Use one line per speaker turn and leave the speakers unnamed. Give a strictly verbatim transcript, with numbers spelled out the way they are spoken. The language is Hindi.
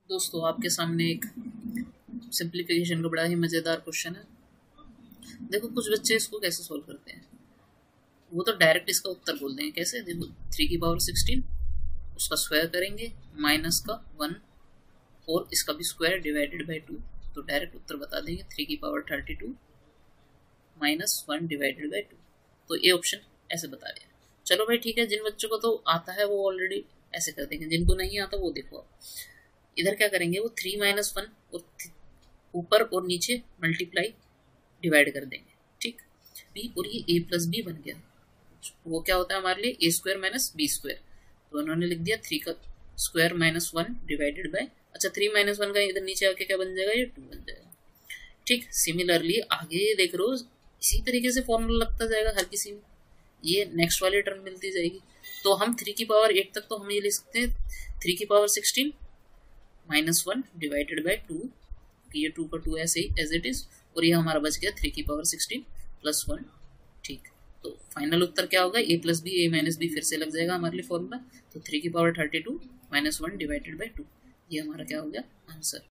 दोस्तों आपके सामने एक सिंप्लीफिकेशन का बड़ा ही मज़ेदार क्वेश्चन है। देखो कुछ बच्चे इसको कैसे सॉल्व करते हैं, वो तो डायरेक्ट इसका उत्तर बोल देंगे। कैसे? देखो थ्री की पावर सिक्सटीन उसका स्क्वायर करेंगे माइनस का वन और इसका भी स्क्वायर डिवाइडेड बाई टू, तो डायरेक्ट उत्तर बता देंगे थ्री की power thirty two minus one divided by two. तो ये ऑप्शन ऐसे बता दिया। चलो भाई ठीक है, जिन बच्चों को तो आता है वो ऑलरेडी ऐसे कर देंगे, जिनको नहीं आता वो देखो आप इधर क्या करेंगे, वो थ्री माइनस वन और ऊपर और नीचे मल्टीप्लाई डिवाइड कर देंगे। ठीक, बी और ये ए प्लस बी बन गया, वो क्या होता है हमारे लिए A square minus B square, तो उन्होंने लिख दिया थ्री का square minus one divided by, अच्छा थ्री माइनस वन का इधर नीचे आके क्या बन जाएगा, ये टू बन जाएगा। ठीक, सिमिलरली आगे देख रहे हो इसी तरीके से फॉर्मूला लगता जाएगा हर किसी में, ये नेक्स्ट वाली टर्म मिलती जाएगी। तो हम थ्री की पावर एट तक तो हम ये लिख सकते हैं थ्री की power sixteen minus one divided by two, ये टू का टू ऐसे ही एज इट इज, और ये हमारा बच गया थ्री की पावर सिक्सटीन प्लस वन। ठीक, तो फाइनल उत्तर क्या होगा, A plus B A minus B फिर से लग जाएगा हमारे लिए फॉर्मूला, तो थ्री की power thirty two minus one divided by two, ये हमारा क्या हो गया आंसर।